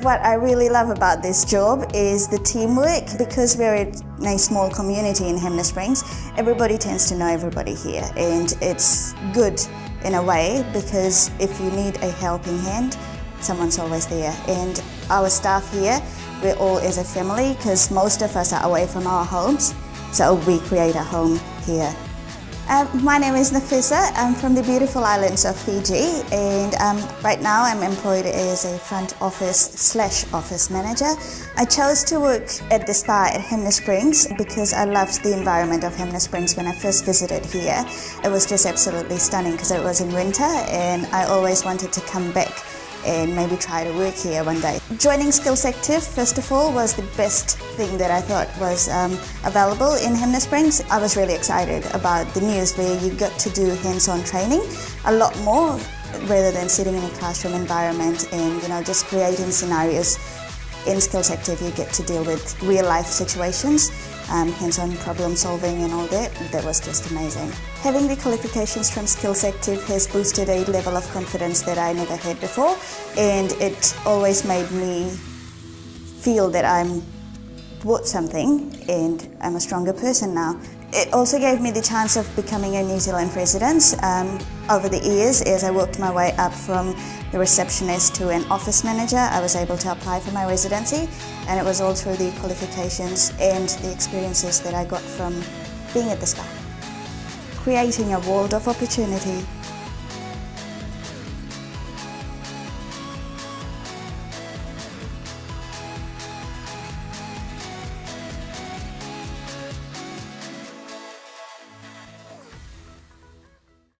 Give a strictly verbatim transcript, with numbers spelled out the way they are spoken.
What I really love about this job is the teamwork. Because we're in a small community in Hanmer Springs, everybody tends to know everybody here, and it's good in a way because if you need a helping hand, someone's always there. And our staff here, we're all as a family because most of us are away from our homes, so we create a home here. Um, my name is Nafiza. I'm from the beautiful islands of Fiji, and um, right now I'm employed as a front office slash office manager. I chose to work at the spa at Hanmer Springs because I loved the environment of Hanmer Springs when I first visited here. It was just absolutely stunning because it was in winter, and I always wanted to come back and maybe try to work here one day. Joining Skills Active, first of all, was the best thing that I thought was um, available in Hanmer Springs. I was really excited about the news where you got to do hands-on training a lot more rather than sitting in a classroom environment and you know just creating scenarios. In Skills Active you get to deal with real-life situations, um, hands-on problem solving and all that. That was just amazing. Having the qualifications from Skills Active has boosted a level of confidence that I never had before, and it always made me feel that I'm worth something and I'm a stronger person now. It also gave me the chance of becoming a New Zealand resident. Um, over the years, as I worked my way up from the receptionist to an office manager, I was able to apply for my residency, and it was all through the qualifications and the experiences that I got from being at the spa. Creating a world of opportunity.